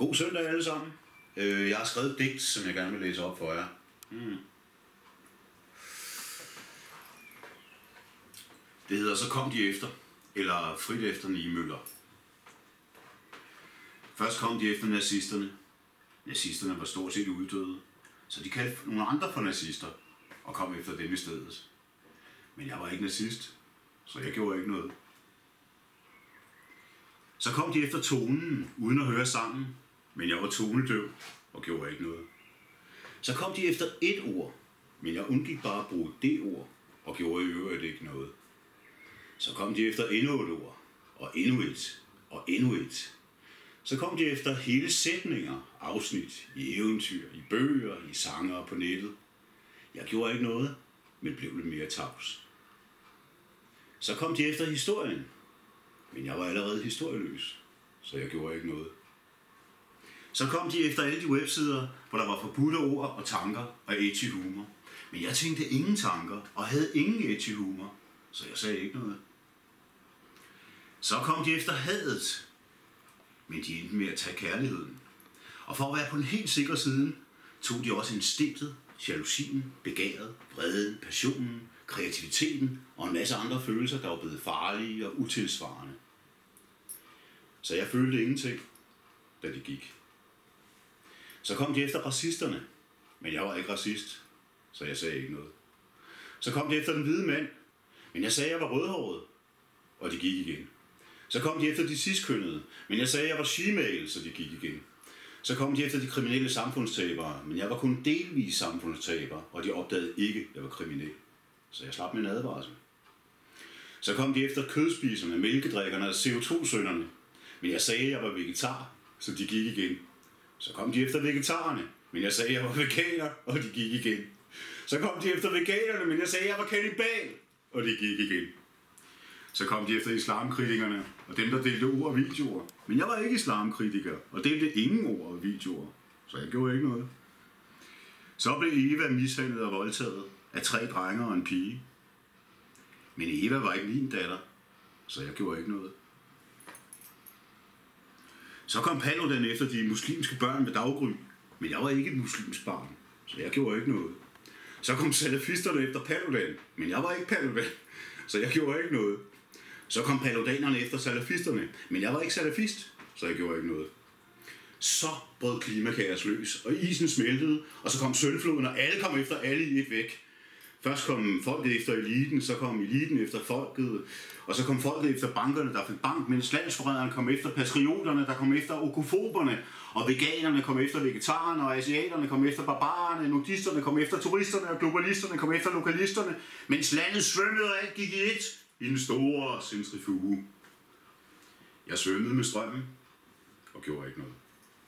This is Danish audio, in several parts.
God søndag alle sammen. Jeg har skrevet et digt, som jeg gerne vil læse op for jer. Det hedder Så kom de efter, eller Frit efter Niemøller. Først kom de efter nazisterne. Nazisterne var stort set uddøde, så de kaldte nogle andre for nazister og kom efter dem i stedet. Men jeg var ikke nazist, så jeg gjorde ikke noget. Så kom de efter tonen, uden at høre sangen, men jeg var tonedøv og gjorde ikke noget. Så kom de efter et ord, men jeg undgik bare at bruge det ord og gjorde i øvrigt ikke noget. Så kom de efter endnu et ord, og endnu et, og endnu et. Så kom de efter hele sætninger, afsnit, i eventyr, i bøger, i sanger og på nettet. Jeg gjorde ikke noget, men blev lidt mere tavs. Så kom de efter historien, men jeg var allerede historieløs, så jeg gjorde ikke noget. Så kom de efter alle de websider, hvor der var forbudte ord og tanker og edgy humor. Men jeg tænkte ingen tanker og havde ingen edgy humor, så jeg sagde ikke noget. Så kom de efter hadet, men de endte med at tage kærligheden. Og for at være på den helt sikre side, tog de også instinktet, jalousien, begæret, vreden, passionen, kreativiteten og en masse andre følelser, der var blevet farlige og utilsvarende. Så jeg følte ingenting, da de gik. Så kom de efter racisterne, men jeg var ikke racist, så jeg sagde ikke noget. Så kom de efter den hvide mand, men jeg sagde, at jeg var rødhåret, og de gik igen. Så kom de efter de ciskønnede, men jeg sagde, at jeg var shemale, så de gik igen. Så kom de efter de kriminelle samfundstabere, men jeg var kun delvis samfundstaber, og de opdagede ikke, at jeg var kriminel. Så jeg slap med en advarsel. Så kom de efter kødspiserne, mælkedrikkerne og CO2-sønderne, men jeg sagde, at jeg var vegetar, så de gik igen. Så kom de efter vegetarerne, men jeg sagde, at jeg var veganer, og de gik igen. Så kom de efter veganerne, men jeg sagde, at jeg var kannibal, og de gik igen. Så kom de efter islamkritikerne, og dem, der delte ord og videoer. Men jeg var ikke islamkritiker, og delte ingen ord og videoer, så jeg gjorde ikke noget. Så blev Eva mishandlet og voldtaget af 3 drenge og en pige. Men Eva var ikke min datter, så jeg gjorde ikke noget. Så kom Paludan efter de muslimske børn med daggry, men jeg var ikke et muslimsk barn, så jeg gjorde ikke noget. Så kom salafisterne efter Paludan, men jeg var ikke Paludan, så jeg gjorde ikke noget. Så kom paludanerne efter salafisterne, men jeg var ikke salafist, så jeg gjorde ikke noget. Så brød klimakaos løs, og isen smeltede, og så kom sølvfloden, og alle kom efter alle i et væk. Først kom folket efter eliten, så kom eliten efter folket, og så kom folket efter bankerne, der fik bank, mens landsforræderne kom efter patrioterne, der kom efter okofoberne, og veganerne kom efter vegetarerne, og asiaterne kom efter barbarerne, nudisterne kom efter turisterne, og globalisterne kom efter lokalisterne, mens landet svømmede og alt gik i et i den store centrifuge. Jeg svømmede med strømmen og gjorde ikke noget.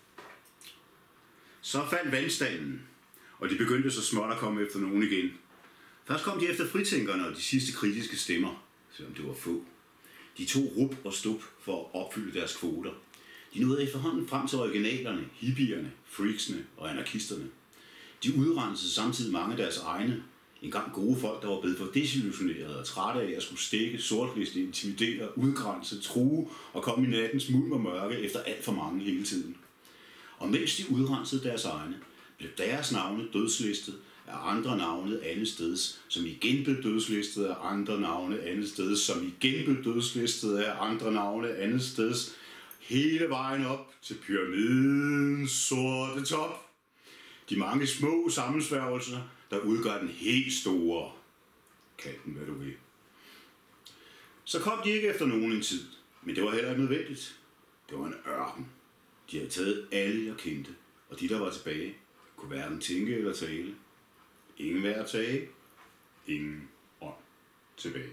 Så faldt vandstanden, og de begyndte så småt at komme efter nogen igen. Først kom de efter fritænkerne og de sidste kritiske stemmer, selvom det var få. De tog rup og stup for at opfylde deres kvoter. De nåede efterhånden frem til originalerne, hippierne, freaksene og anarkisterne. De udrensede samtidig mange af deres egne, engang gode folk, der var blevet for desillusionerede og trætte af at skulle stikke, sortliste, intimidere, udgrænse, true og komme i nattens mulm og mørke efter alt for mange hele tiden. Og mens de udrensede deres egne, blev deres navne dødslistet af andre navne andet steds, som igen blev dødslistet af andre navne andet steds, som igen blev dødslistet af andre navne andet steds, hele vejen op til pyramidens sorte top. De mange små sammensværgelser, der udgør den helt store. Kald den, hvad du vil. Så kom de ikke efter nogen en tid, men det var heller ikke nødvendigt. Det var en ørken. De havde taget alle, jeg kendte, og de, der var tilbage, kunne hverken tænke eller tale. Ingen vær at tage, ingen ånd tilbage.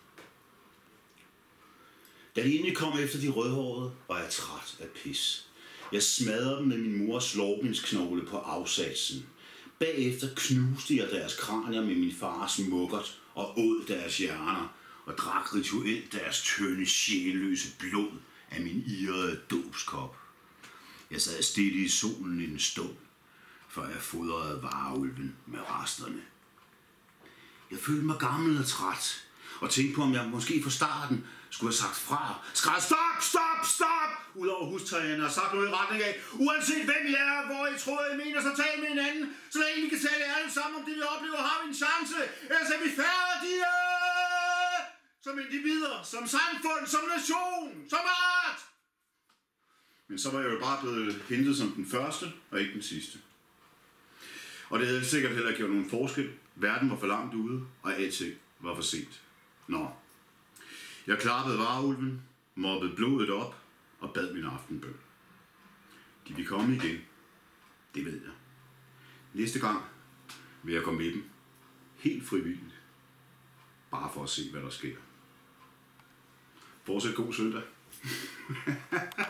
Da de endelig kom efter de rødhårede, var jeg træt af pis. Jeg smadrede dem med min mors lårbensknogle på afsatsen. Bagefter knuste jeg deres kranier med min fars mukkert og åd deres hjerner og drak rituelt deres tynde, sjælløse blod af min irrede dåbskop. Jeg sad stille i solen en stund, før jeg fodrede varulven med resterne. Jeg følte mig gammel og træt, og tænkte på, om jeg måske fra starten skulle have sagt fra. Skræd stop, stop, stop! Ud over hustagerne og sagt noget i retning af, uanset hvem I er, hvor I tror, I mener, så tal med hinanden, så længe vi kan tale ærligt sammen om det, vi oplever, har vi en chance, ellers er vi færdige! Som individer, som samfund, som nation, som art! Men så var jeg jo bare blevet hentet som den første, og ikke den sidste. Og det havde sikkert heller ikke gjort nogen forskel. Verden var for langt ude, og alting var for sent. Nå. Jeg klappede varulven, moppede blodet op og bad min aftenbøn. De vil komme igen. Det ved jeg. Næste gang vil jeg komme med dem. Helt frivilligt. Bare for at se, hvad der sker. Fortsæt god søndag.